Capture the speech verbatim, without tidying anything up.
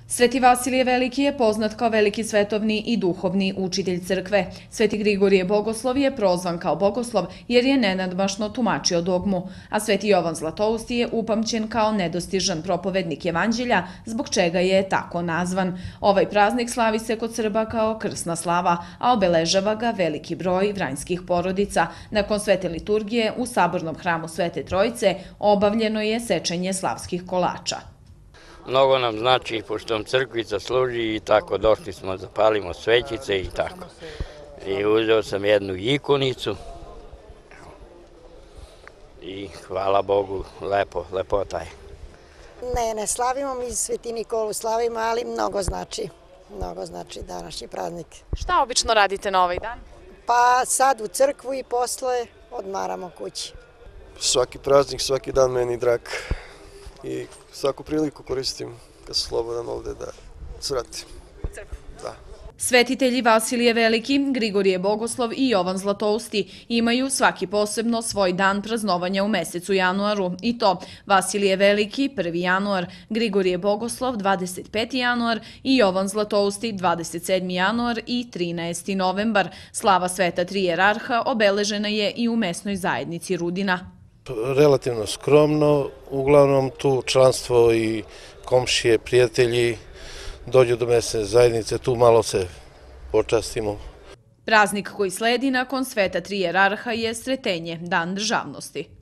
Sveti Vasilije Veliki je poznat kao veliki svetovni i duhovni učitelj crkve. Sveti Grigorije Bogoslov je prozvan kao bogoslov jer je nenadmašno tumačio dogmu, a Sveti Jovan Zlatousti je upamćen kao nedostižan propovednik evanđelja, zbog čega je tako nazvan. Ovaj praznik slavi se kod Srba kao krsna slava, a obeležava ga veliki broj vranjskih porodica. Nakon svete liturgije u sabornom hramu Svete Trojice obavljeno je sečenje slavskih kolača. Mnogo nam znači, pošto nam crkvica služi i tako, došli smo, zapalimo svećice i tako. I uzeo sam jednu ikonicu i hvala Bogu, lepo, lepota je. Ne, ne slavimo mi Sveti Nikolu, slavimo, ali mnogo znači, mnogo znači današnji praznik. Šta obično radite na ovaj dan? Pa sad u crkvu i posle odmaramo kući. Svaki praznik, svaki dan meni drag. I svaku priliku koristim kad sam slobodan ovde da svratim. Da. Svetitelji Vasilije Veliki, Grigorije Bogoslov i Jovan Zlatousti imaju svaki posebno svoj dan praznovanja u mesecu januaru. I to Vasilije Veliki prvi januar, Grigorije Bogoslov dvadeset peti januar i Jovan Zlatousti dvadeset sedmi januar i trinaesti novembar. Slava Sveta Tri jerarha obeležena je i u mesnoj zajednici Rudina. Relativno skromno, uglavnom tu članstvo i komšije, prijatelji dođu do mesne zajednice, tu malo se počastimo. Praznik koji sledi nakon Sveta Tri jerarha je Sretenje, dan državnosti.